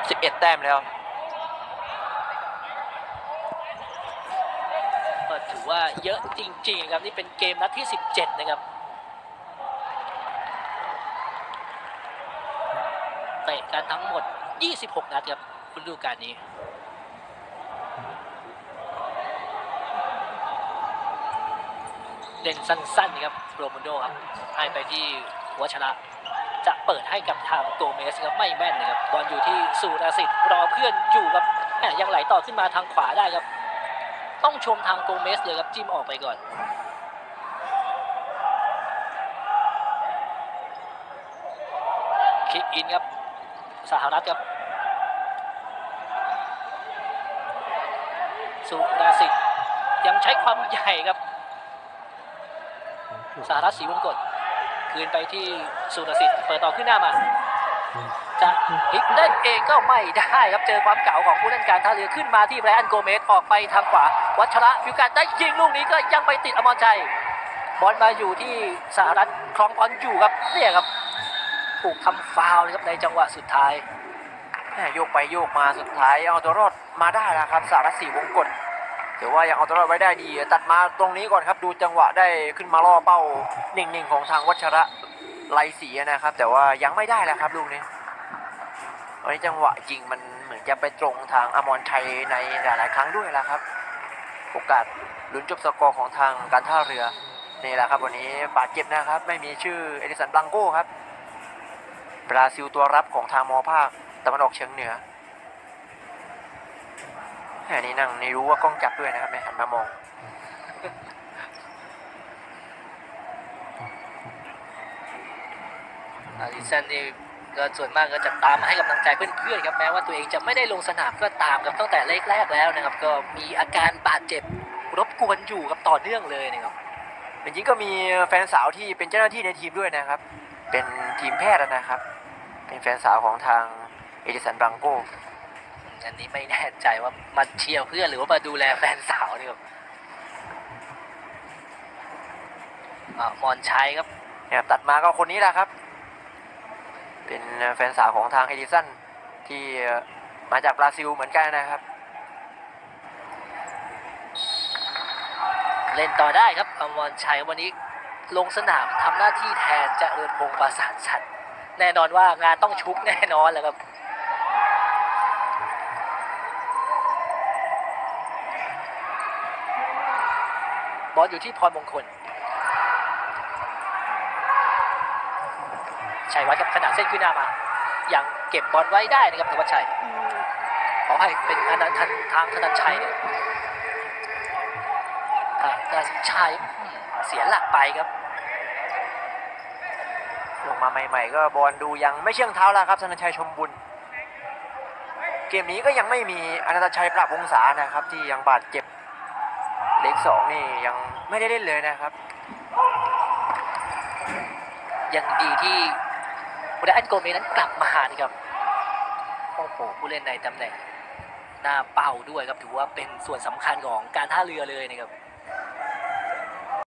11 แต้มแล้วก็ถือว่าเยอะจริงๆครับนี่เป็นเกมนัดที่17นะครับเตะกันทั้งหมด26นัดครับฤดูกาลนี้เล่นสั้นๆครับโรมุนโดครับให้ไปที่วัชระจะเปิดให้กับทางโกเมสครับไม่แม่นนะครับบอลอยู่ที่สุรสิทธิ์รอเพื่อนอยู่ครับยังไหลต่อขึ้นมาทางขวาได้ครับต้องชมทางโกเมสเลยครับจิ้มออกไปก่อนคิกอินครับสหรัฐครับสุรสิทธิ์ยังใช้ความใหญ่ครับสหรัฐศรีวงกตคืนไปที่สุรสิทธิ์เปิดต่อขึ้นหน้ามาจะพลิกได้เองก็ไม่ได้ครับเจอความเก่าของผู้เล่นการท่าเรือขึ้นมาที่ไบรอันโกเมสออกไปทางขวาวัชระพิการได้ยิงลูกนี้ก็ยังไปติดอมรชัยบอลมาอยู่ที่สหรัฐครองบอลอยู่ครับเนี่ยครับถูกทำฟาวล์นะครับในจังหวะสุดท้ายโยกไปโยกมาสุดท้ายเอาตัวรอดมาได้แล้วครับสหรัฐศรีวงกตถือว่ายังเอาตัวรอดไว้ได้ดีตัดมาตรงนี้ก่อนครับดูจังหวะได้ขึ้นมาล่อเป้านิ่งๆของทางวัชระไลศรีนะครับแต่ว่ายังไม่ได้แล้วครับลูกนี้วันนี้จังหวะยิงมันเหมือนจะไปตรงทางอมรชัยในหลายๆครั้งด้วยแล้วครับโอกาสลุ้นจบสกอร์ของทางการท่าเรือนี่แหละครับวันนี้บาดเจ็บนะครับไม่มีชื่อเอดิสัน บลังโก้ครับบราซิลตัวรับของทางมอภาคตะวันออกเฉียงเหนือนี่นั่งนี่รู้ว่ากล้องจับด้วยนะครับไม่หันมามองอาริสันนี่ก็ส่วนมากก็จะตามมาให้กำลังใจเพื่อนๆครับแม้ว่าตัวเองจะไม่ได้ลงสนามก็ตามครับตั้งแต่แรกๆแล้วนะครับก็มีอาการบาดเจ็บรบกวนอยู่กับต่อเนื่องเลยนะครับจริงๆก็มีแฟนสาวที่เป็นเจ้าหน้าที่ในทีมด้วยนะครับเป็นทีมแพทย์นะครับเป็นแฟนสาวของทางเอดิสัน บลังโก้อันนี้ไม่แน่ใจว่ามาเชียร์เพื่อนหรือว่ามาดูแลแฟนสาวนี่ครับมอนชัยครับเนี่ยตัดมาก็คนนี้แหละครับเป็นแฟนสาวของทางเอดิสันที่มาจากบราซิลเหมือนกันนะครับเล่นต่อได้ครับอมรชัยวันนี้ลงสนามทำหน้าที่แทนเจริญพงษ์ประสานสัตว์แน่นอนว่างานต้องชุกแน่นอนแหละครับบอลอยู่ที่พรมงคลชัยวัฒน์ครับขนาดเส้นขึ้นหน้ามายังเก็บบอลไว้ได้นะครับธวัชชัยขอให้เป็นทางธนันชัยเนี่ยแต่ชัยเสียหลักไปครับลงมาใหม่ๆก็บอลดูยังไม่เชื่องเท้าแล้วครับธนชัยชมบุญเกมนี้ก็ยังไม่มีอนันตชัย ปราบวงศานะครับที่ยังบาดเจ็บเลข2นี่ยังไม่ได้เล่นเลยนะครับยังดีที่ไบรอันโกเมสนั้นกลับมานะครับโอ้โหผู้เล่นในตำแหน่งหน้าเป้าด้วยครับถือว่าเป็นส่วนสำคัญของการท่าเรือเลยนะครับ